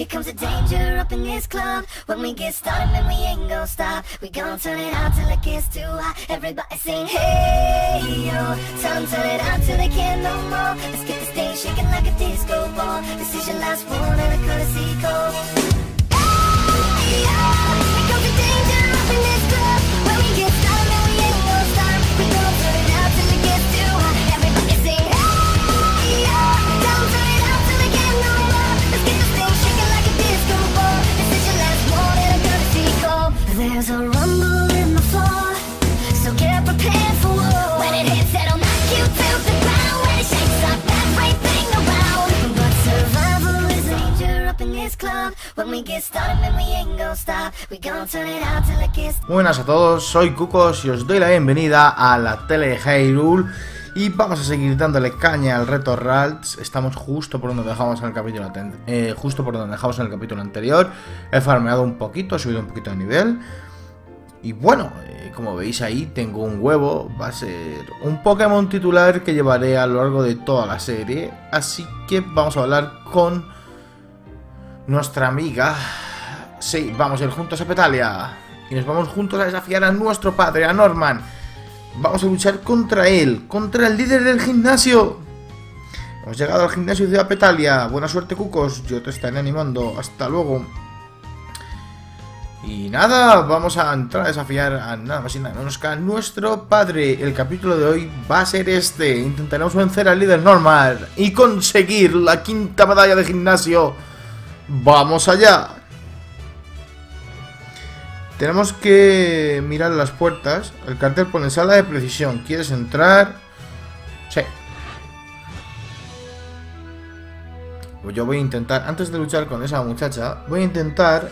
Here comes the danger up in this club. When we get started, man, we ain't gon' stop. We gon' turn it out till it gets too hot. Everybody sing, hey, yo. Tell them turn it out till they can't no more. Let's get the stage shaking like a disco ball. This is your last one and a courtesy call. Hey, yo. Here comes the danger up in this club. When we get started, man, we ain't gon' stop. We gon' turn it out till it gets too hot. Everybody sing, hey, yo. Tell them turn it out till they can't no more. Let's get the stage shaking like a disco ball. This is your last one and a courtesy call. There's a rumble in the floor, so get prepared for war. When it hits, it'll knock you to the ground. When it shakes up everything around. But survival is a danger up in this club. When we get started, man, we ain't gon' stop. We gon' turn it out till it gets. Buenas a todos, soy Cucos y os doy la bienvenida a la tele de Hyrule. Y vamos a seguir dándole caña al reto Ralts. Estamos justo por donde dejamos en el capítulo anterior. He farmeado un poquito, he subido un poquito de nivel. Y bueno, como veis ahí tengo un huevo. Va a ser un Pokémon titular que llevaré a lo largo de toda la serie. Así que vamos a hablar con nuestra amiga. Sí, vamos a ir juntos a Petalia. Y nos vamos juntos a desafiar a nuestro padre, a Norman. Vamos a luchar contra él, contra el líder del gimnasio. Hemos llegado al gimnasio de Petalia. Buena suerte, Cucos, yo te estaré animando. Hasta luego. Y nada, vamos a entrar a desafiar a nada más y nada menos que a nuestro padre. El capítulo de hoy va a ser este. Intentaremos vencer al líder Norman y conseguir la 5ª medalla de gimnasio. ¡Vamos allá! Tenemos que mirar las puertas. El cartel pone sala de precisión. ¿Quieres entrar? Sí. Pues yo voy a intentar, antes de luchar con esa muchacha, voy a intentar...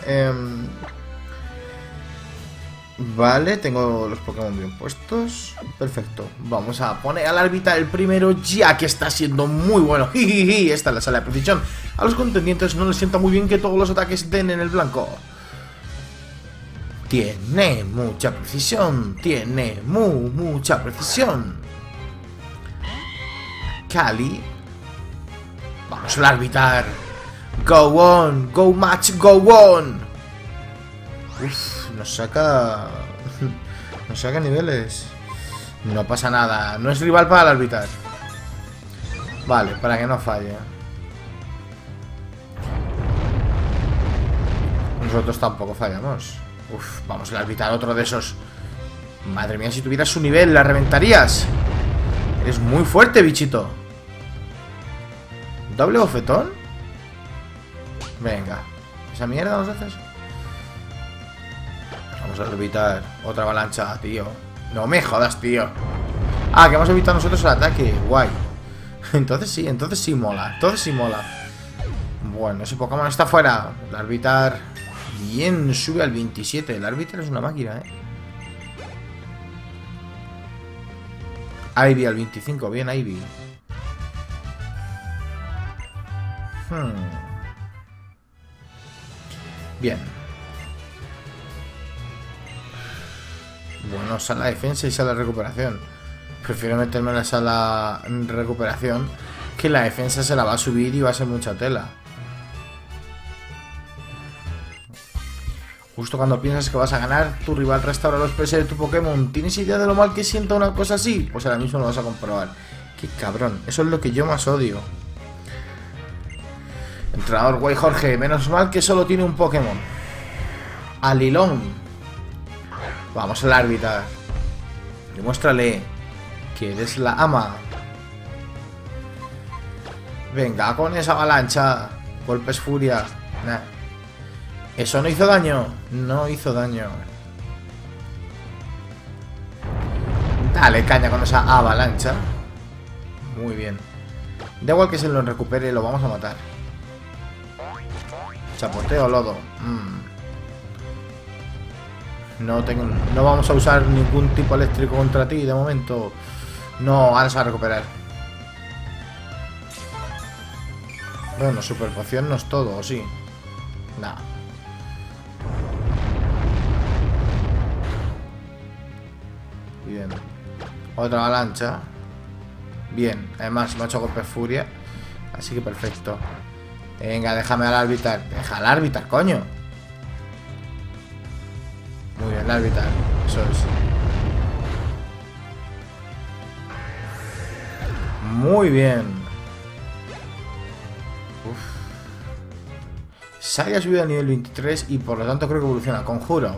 Vale, tengo los Pokémon bien puestos. Perfecto. Vamos a poner al árbitro el primero, ya que está siendo muy bueno. Jijiji. Esta es la sala de precisión. A los contendientes no les sienta muy bien que todos los ataques den en el blanco. Tiene mucha precisión. Tiene mucha precisión. Cali. Vamos al arbitrar. Go on. Go match. Go on. Uf, nos saca niveles. No pasa nada. No es rival para el arbitrar. Vale, para que no falle. Nosotros tampoco fallamos. Uf, vamos a arbitrar otro de esos. Madre mía, si tuvieras su nivel, la reventarías. Eres muy fuerte, bichito. ¿Doble bofetón? Venga. ¿Esa mierda nos haces? Vamos a arbitrar otra avalancha, tío. No me jodas, tío. Ah, que hemos evitado nosotros el ataque. Guay. Entonces sí mola. Entonces sí mola. Bueno, ese Pokémon está fuera. El arbitrar. Bien, sube al 27. El árbitro es una máquina, Ivy al 25. Bien, Ivy. Bien. Bueno, sala de defensa y sala de recuperación. Prefiero meterme en la sala de recuperación, que la defensa se la va a subir y va a ser mucha tela. Justo cuando piensas que vas a ganar, tu rival restaura los PS de tu Pokémon. ¿Tienes idea de lo mal que sienta una cosa así? Pues ahora mismo lo vas a comprobar. ¡Qué cabrón! Eso es lo que yo más odio. Entrenador Guay Jorge, menos mal que solo tiene un Pokémon. Alilón. Vamos al árbitro. Demuéstrale que eres la ama. Venga, con esa avalancha. Golpes furia. Nah. ¿Eso no hizo daño? No hizo daño. Dale caña con esa avalancha. Muy bien. Da igual que se lo recupere, lo vamos a matar. Chapoteo lodo. No vamos a usar ningún tipo eléctrico contra ti de momento. No, ahora se va a recuperar. Bueno, super poción no es todo, ¿o sí? Nah. Bien. Otra avalancha. Bien, además me ha hecho golpe furia. Así que perfecto. Venga, déjame al árbitro. Deja al árbitro, coño. Muy bien, el árbitro. Eso es. Muy bien. Uf. Saria ha subido a nivel 23 y por lo tanto creo que evoluciona. Conjuro.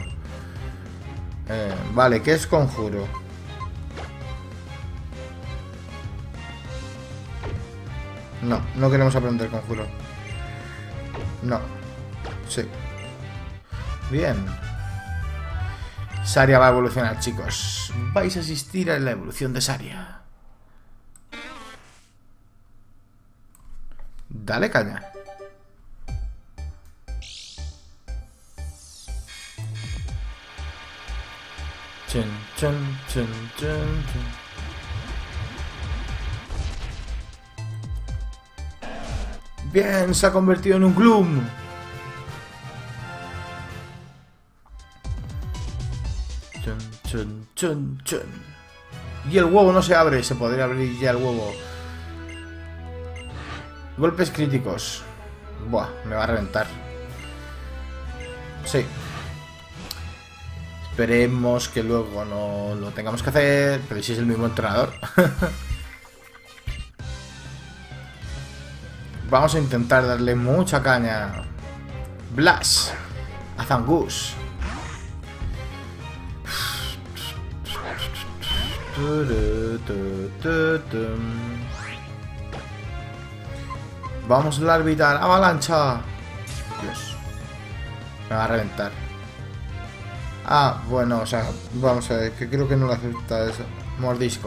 Vale, ¿qué es conjuro? No, no queremos aprender conjuro. No. Sí. Bien. Saria va a evolucionar, chicos. Vais a asistir a la evolución de Saria. Dale caña. Chun, chun, chun, chun, chun. Bien, se ha convertido en un Gloom. Chun, chun, chun, chun. Y el huevo no se abre. Se podría abrir ya el huevo. Golpes críticos. Buah, me va a reventar. Sí. Esperemos que luego no lo tengamos que hacer. Pero si es el mismo entrenador. Vamos a intentar darle mucha caña. Blast. A Zangoose. Vamos a arbitrar. Avalancha. Dios. Me va a reventar. Ah, bueno, o sea, vamos a ver, que creo que no le acepta eso. Mordisco.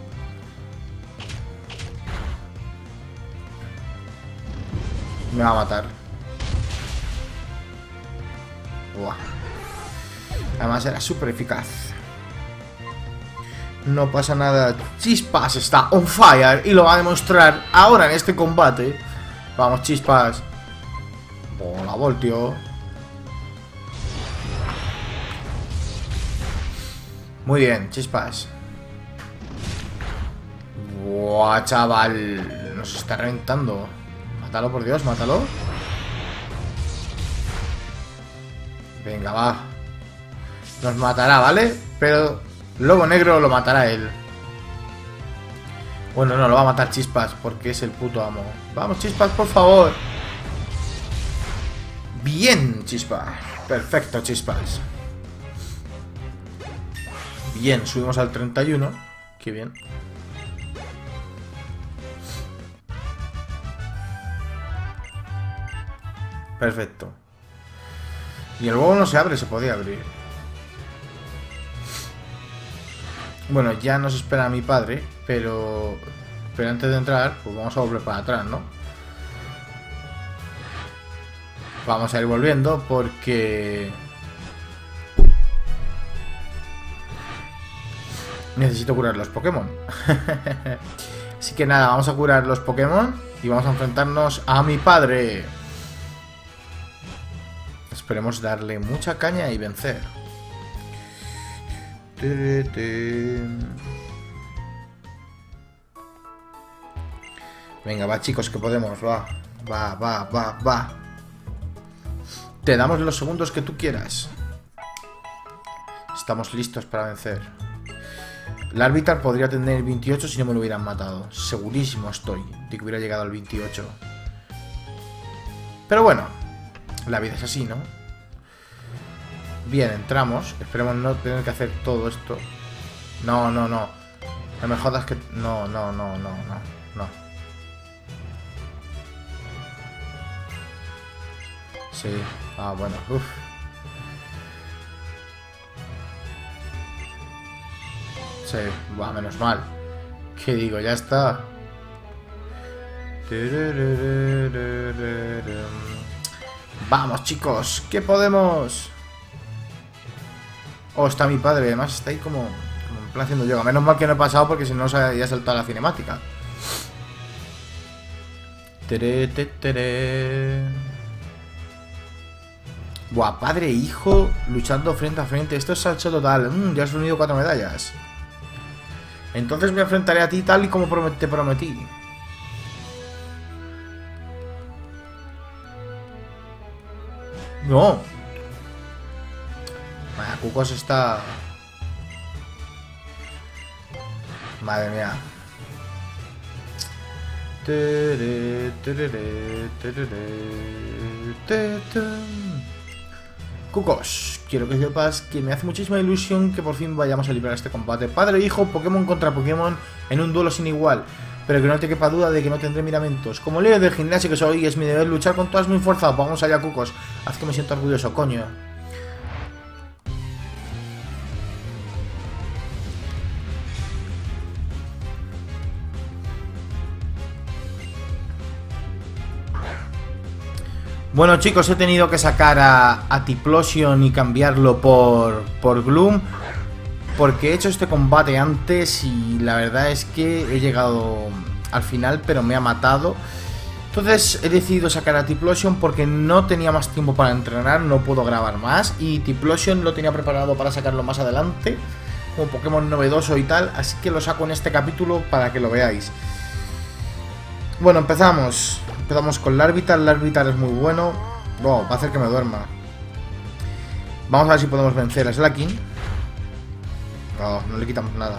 Me va a matar. Buah. Además era súper eficaz. No pasa nada. Chispas está on fire y lo va a demostrar ahora en este combate. Vamos, Chispas. Bola, voltio. Muy bien, Chispas. Buah, chaval. Nos está reventando. Mátalo, por Dios, mátalo. Venga, va. Nos matará, ¿vale? Pero Lobo Negro lo matará él. Bueno, no, lo va a matar Chispas porque es el puto amo. Vamos, Chispas, por favor. Bien, Chispas. Perfecto, Chispas. Bien, subimos al 31. Qué bien. Perfecto. Y el huevo no se abre, se podía abrir. Bueno, ya nos espera mi padre, pero antes de entrar, pues vamos a volver para atrás, ¿no? Vamos a ir volviendo porque necesito curar los Pokémon. Así que nada, vamos a curar los Pokémon y vamos a enfrentarnos a mi padre. Esperemos darle mucha caña y vencer. Venga, va, chicos, que podemos. Va. Te damos los segundos que tú quieras. Estamos listos para vencer. El árbitro podría tener 28 si no me lo hubieran matado. Segurísimo estoy de que hubiera llegado al 28. Pero bueno, la vida es así, ¿no? Bien, entramos. Esperemos no tener que hacer todo esto. No. No me jodas que... No. Sí. Ah, bueno. Uf. Sí. Va, menos mal. ¿Qué digo? Ya está. Vamos, chicos. ¿Qué podemos? Oh, está mi padre, además está ahí como en plan haciendo yoga. Menos mal que no he pasado porque si no se había saltado la cinemática. Buah, padre e hijo luchando frente a frente. Esto es salto total. Ya has reunido 4 medallas. Entonces me enfrentaré a ti tal y como te prometí. No. Vaya, Cucos está... Madre mía. Cucos, quiero que sepas que me hace muchísima ilusión que por fin vayamos a librar este combate padre e hijo, Pokémon contra Pokémon, en un duelo sin igual. Pero que no te quepa duda de que no tendré miramientos. Como líder del gimnasio que soy, es mi deber luchar con todas mis fuerzas. Vamos allá, Cucos. Haz que me siento orgulloso, coño. Bueno, chicos, he tenido que sacar a Typhlosion y cambiarlo por Gloom, porque he hecho este combate antes y la verdad es que he llegado al final, pero me ha matado. Entonces he decidido sacar a Typhlosion porque no tenía más tiempo para entrenar, no puedo grabar más. Y Typhlosion lo tenía preparado para sacarlo más adelante, como Pokémon novedoso y tal, así que lo saco en este capítulo para que lo veáis. Bueno, empezamos con Larvitar. Larvitar es muy bueno. Va a hacer que me duerma. Vamos a ver si podemos vencer a Slaking. No le quitamos nada.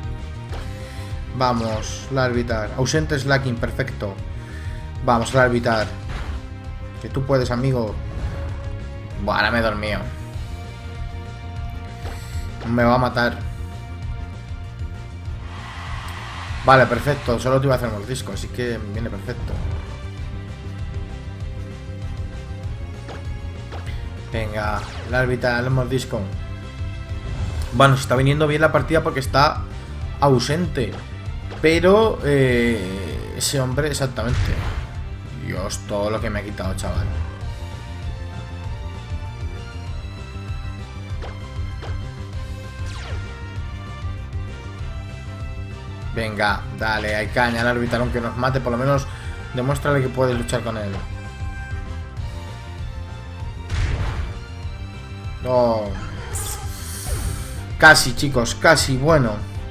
Vamos, Larvitar. Ausente Slaking, perfecto. Vamos, Larvitar. Que tú puedes, amigo. Buah, ahora me he dormido. Me va a matar. Vale, perfecto. Solo te iba a hacer mordisco, así que viene perfecto. Venga, Larvitar, el mordisco. Bueno, se está viniendo bien la partida porque está ausente. Pero ese hombre, exactamente. Dios, todo lo que me ha quitado, chaval. Venga, dale, hay caña al Larvitar, aunque nos mate, por lo menos demuéstrale que puedes luchar con él. No. Casi, chicos, casi. Bueno.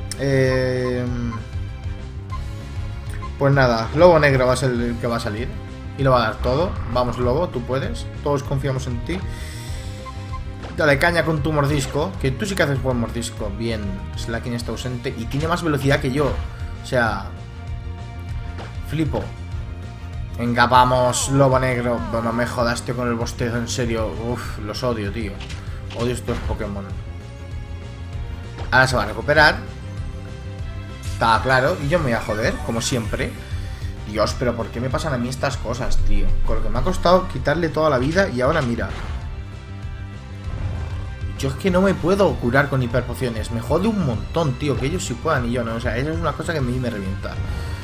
Pues nada, Lobo Negro va a ser el que va a salir. Y lo va a dar todo. Vamos, Lobo, tú puedes. Todos confiamos en ti. Dale caña con tu mordisco. Que tú sí que haces buen mordisco. Bien, Slaking está ausente y tiene más velocidad que yo. O sea, flipo. Venga, vamos, Lobo Negro. No me jodas, tío, con el bostezo, en serio. Uf, los odio, tío. Odio estos Pokémon. Ahora se va a recuperar. Está claro. Y yo me voy a joder, como siempre. Dios, pero ¿por qué me pasan a mí estas cosas, tío? Con lo que me ha costado quitarle toda la vida y ahora mira. Yo es que no me puedo curar con hiperpociones. Me jode un montón, tío. Que ellos sí puedan y yo no. O sea, esa es una cosa que a mí me revienta.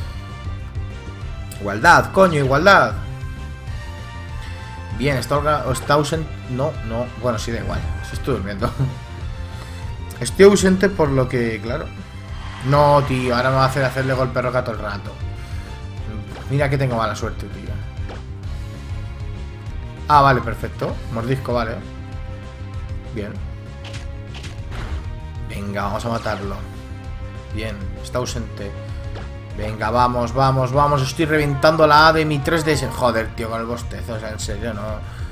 Igualdad, coño, igualdad. Bien, está ausente. No. Bueno, sí, da igual. Sí, estoy durmiendo. Estoy ausente por lo que, claro. No, tío, ahora me va a hacerle golpe roca todo el rato. Mira que tengo mala suerte, tío. Ah, vale, perfecto. Mordisco, vale. Bien. Venga, vamos a matarlo. Bien, está ausente. Venga, vamos. Estoy reventando la A de mi 3DS. Joder, tío, con el bostezo. O sea, en serio, no.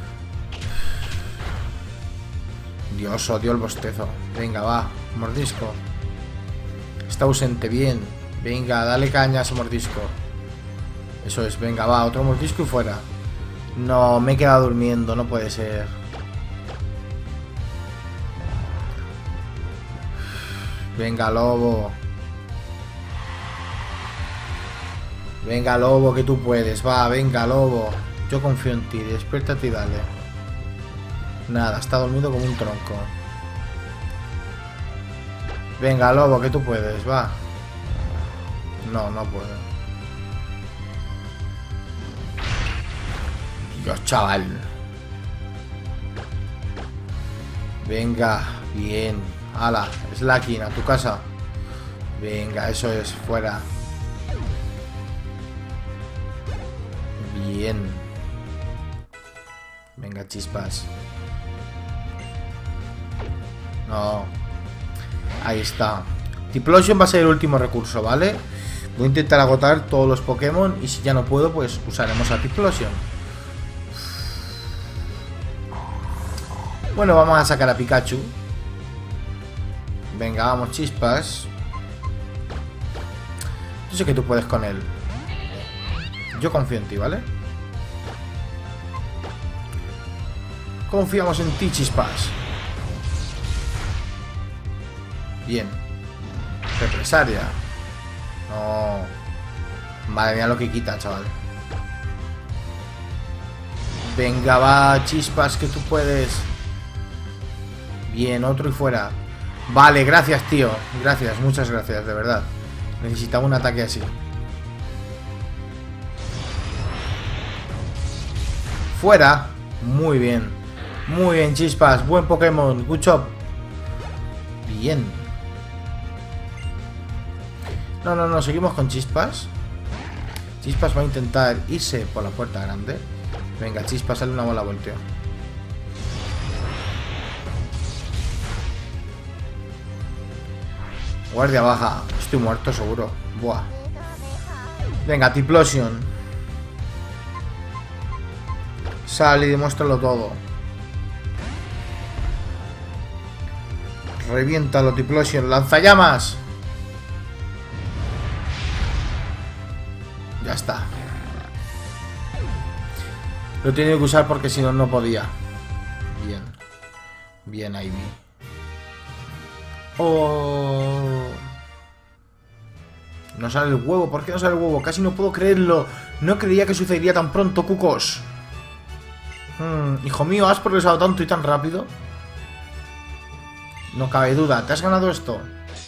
Dios, odio el bostezo. Venga, va, mordisco. Está ausente, bien. Venga, dale caña a ese mordisco. Eso es, venga, va, otro mordisco y fuera. No, me he quedado durmiendo, no puede ser. Venga, Lobo. Venga, Lobo, que tú puedes. Va, venga, Lobo. Yo confío en ti, despiértate y dale. Nada, está dormido como un tronco. Venga, Lobo, que tú puedes, va. No, no puedo. Dios, chaval. Venga, bien. Ala, Slaking, a tu casa. Venga, eso es, fuera. Bien. Venga, chispas. No. Ahí está. Typhlosion va a ser el último recurso, ¿vale? Voy a intentar agotar todos los Pokémon y si ya no puedo, pues usaremos a Typhlosion. Bueno, vamos a sacar a Pikachu. Venga, vamos, Chispas. Yo sé que tú puedes con él. Yo confío en ti, ¿vale? Confiamos en ti, Chispas. Bien. Represalia. No. Madre mía lo que quita, chaval. Venga, va, Chispas, que tú puedes. Bien, otro y fuera. Vale, gracias, tío. Gracias, muchas gracias, de verdad. Necesitaba un ataque así. Fuera. Muy bien. Muy bien, Chispas. Buen Pokémon. Good job. Bien. No, seguimos con Chispas. Chispas va a intentar irse por la puerta grande. Venga, Chispas, sale una bola volteo. Guardia baja. Estoy muerto seguro. Buah. Venga, Typhlosion. Sal y demuéstralo todo. Reviéntalo, Typhlosion. ¡Lanzallamas! Ya está. Lo tiene que usar porque si no, no podía. Bien. Bien, Ivy. Oh. No sale el huevo. ¿Por qué no sale el huevo? Casi no puedo creerlo. No creía que sucedería tan pronto, Cucos. Hijo mío, ¿has progresado tanto y tan rápido? No cabe duda. ¿Te has ganado esto?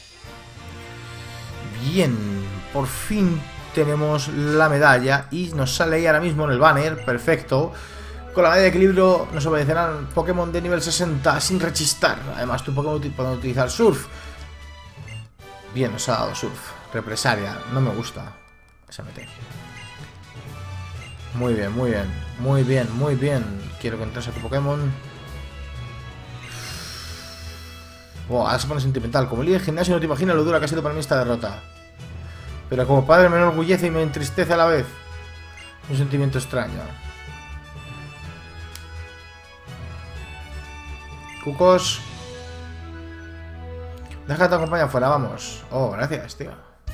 Bien. Por fin tenemos la medalla. Y nos sale ahí ahora mismo en el banner. Perfecto. Con la medalla de equilibrio nos obedecerán Pokémon de nivel 60 sin rechistar. Además, tu Pokémon puede utilizar Surf. Bien, nos ha dado Surf. Represalia. No me gusta. SMT. Muy bien, muy bien. Muy bien, muy bien. Quiero que entres a tu Pokémon. Oh, ahora se pone sentimental. Como líder de gimnasio no te imaginas lo dura que ha sido para mí esta derrota. Pero como padre me enorgullece y me entristece a la vez. Un sentimiento extraño. Cucos. Deja que te acompañe afuera, vamos. Oh, gracias, tío.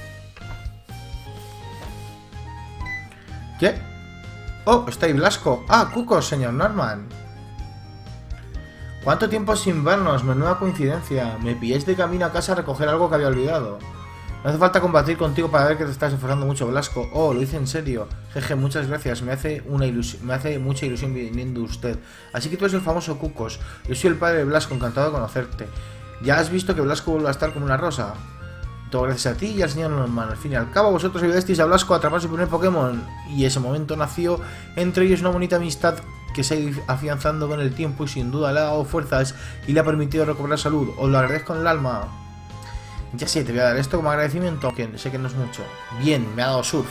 ¿Qué? Oh, está ahí Blasco. Ah, Cucos, señor Norman. ¿Cuánto tiempo sin vernos? Menuda coincidencia. Me pilláis de camino a casa a recoger algo que había olvidado. No hace falta combatir contigo para ver que te estás esforzando mucho, Blasco. Oh, lo hice en serio. Jeje, muchas gracias. Me hace mucha ilusión viniendo usted. Así que tú eres el famoso Cucos. Yo soy el padre de Blasco, encantado de conocerte. ¿Ya has visto que Blasco vuelve a estar como una rosa? Todo gracias a ti y al señor Norman. Al fin y al cabo, vosotros ayudasteis a Blasco a atrapar su primer Pokémon. Y ese momento nació entre ellos una bonita amistad que se ha ido afianzando con el tiempo y sin duda le ha dado fuerzas y le ha permitido recobrar salud. Os lo agradezco en el alma. Ya sé, te voy a dar esto como agradecimiento, aunque sé que no es mucho. Bien, me ha dado Surf.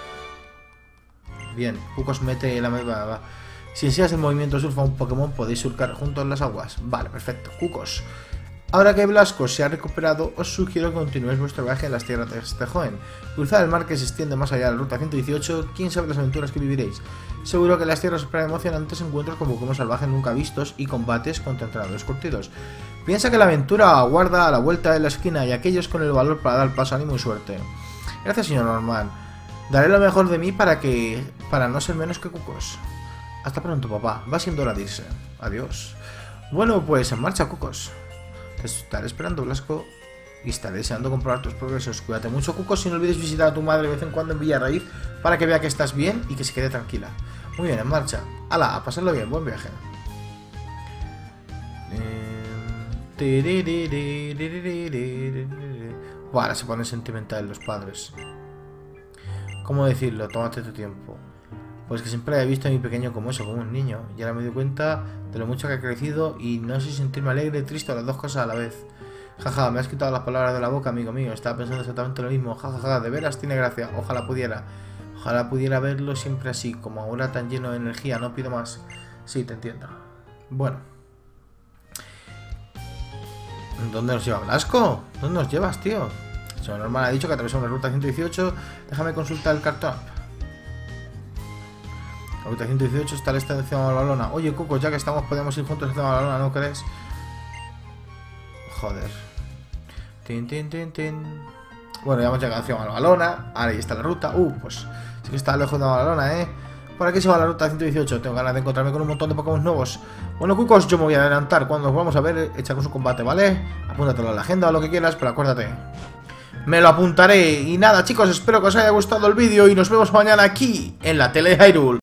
Bien, Cucos mete la medalla. Si enseñas el movimiento Surf a un Pokémon, podéis surcar juntos en las aguas. Vale, perfecto. Cucos. Ahora que Blasco se ha recuperado, os sugiero que continuéis vuestro viaje en las tierras de este joven. Cruzad el mar que se extiende más allá de la ruta 118, quién sabe las aventuras que viviréis. Seguro que las tierras esperan emocionantes encuentros con Pokémon salvajes nunca vistos y combates contra entrenadores curtidos. Piensa que la aventura aguarda a la vuelta de la esquina y aquellos con el valor para dar paso, ánimo y suerte. Gracias, señor Norman. Daré lo mejor de mí para no ser menos que Cucos. Hasta pronto, papá. Va siendo hora de irse. Adiós. Bueno, pues en marcha, Cucos. Te estaré esperando, Blasco, y estaré deseando comprobar tus progresos. Cuídate mucho, Cucos, y no olvides visitar a tu madre de vez en cuando en Villarraíz para que vea que estás bien y que se quede tranquila. Muy bien, en marcha. ¡Hala! A pasarlo bien, buen viaje. Ahora se pone sentimental los padres. ¿Cómo decirlo? Tómate tu tiempo. Pues que siempre he visto a mi pequeño como eso, como un niño. Y ahora me doy cuenta de lo mucho que ha crecido y no sé si sentirme alegre y triste o las dos cosas a la vez. Jaja, me has quitado las palabras de la boca, amigo mío. Estaba pensando exactamente lo mismo. Jajaja, de veras tiene gracia. Ojalá pudiera. Ojalá pudiera verlo siempre así, como ahora tan lleno de energía. No pido más. Sí, te entiendo. Bueno. ¿Dónde nos lleva Blasco? ¿Dónde nos llevas, tío? El señor Norman ha dicho que atravesamos la ruta 118. Déjame consultar el cartón. La ruta 118 está al este de Ciudad Malvalona. Oye, Cuco, ya que estamos, podemos ir juntos a Ciudad Malvalona, ¿no crees? Joder. Tin, tin, tin, tin. Bueno, ya hemos llegado a Ciudad Malvalona. Ahora ahí está la ruta. Pues sí que está lejos de Malvalona, ¿eh? Por aquí se va la ruta 118. Tengo ganas de encontrarme con un montón de Pokémon nuevos. Bueno, Cucos, yo me voy a adelantar. Cuando nos vamos a ver, echamos un combate, ¿vale? Apúntatelo en la agenda o lo que quieras, pero acuérdate. Me lo apuntaré. Y nada, chicos, espero que os haya gustado el vídeo y nos vemos mañana aquí en la tele de Hyrule.